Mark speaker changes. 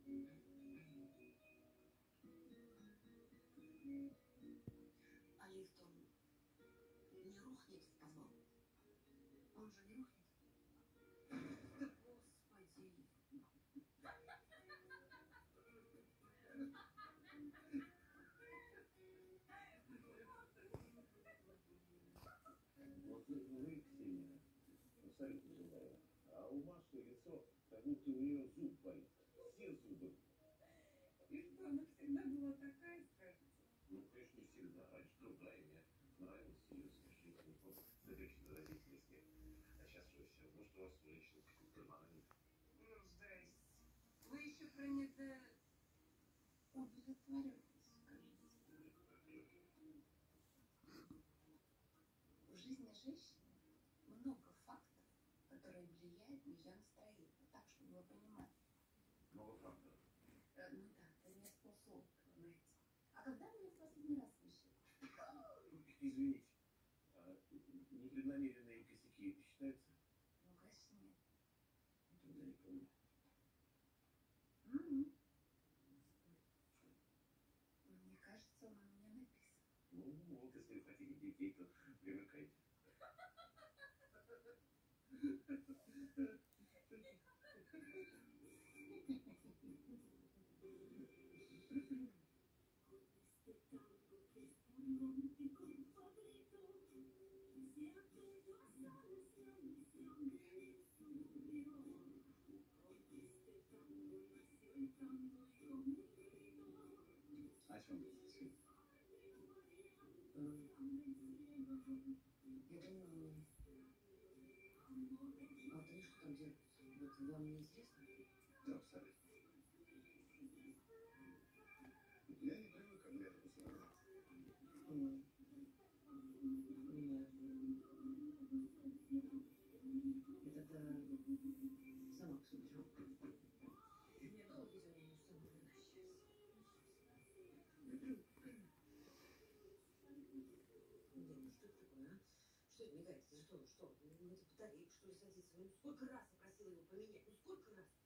Speaker 1: А лифт он не рухнет, сказал. Он же не рухнет. Да господи.
Speaker 2: Вот вы, Ксения, абсолютно живая. А у Маши лицо, как будто у нее зуб болит. Все зубы.
Speaker 1: И что, она всегда была такая, скажете?
Speaker 2: Ну, конечно, не всегда. Раньше другая. Мне нравилась ее смешные запрещенный заразительный смех. А сейчас что все? Может, у вас у женщин перманент?
Speaker 1: Ну, здрасте. Вы еще про удовлетворенность скажите. В жизни женщины много фактов, которые влияют на ее настроение. Так, чтобы вы понимали.
Speaker 2: Много фактов.
Speaker 1: Ну да, это местное слово, понимаете. А когда вы в последний раз вышли?
Speaker 2: Извините, а непреднамеренные косяки считаются?
Speaker 1: Ну, конечно, нет.
Speaker 2: Тогда не помню.
Speaker 1: Мне кажется, он у меня написан.
Speaker 2: Ну, вот, если вы хотите детей, то привыкайте. О чем вы?
Speaker 1: Я думаю, а вот они что там делают? Вот вам не интересно?
Speaker 2: Да, абсолютно. Я не привык, когда это посмотрел.
Speaker 1: Нет. Я тогда сама посмотрю. У меня было видео, но сама сейчас. Нет, ну что это такое, а? Что это мигает? За что? Что? Ну, это батарейка, что ли, садится? Ну, сколько раз я просила его поменять? Ну, сколько раз?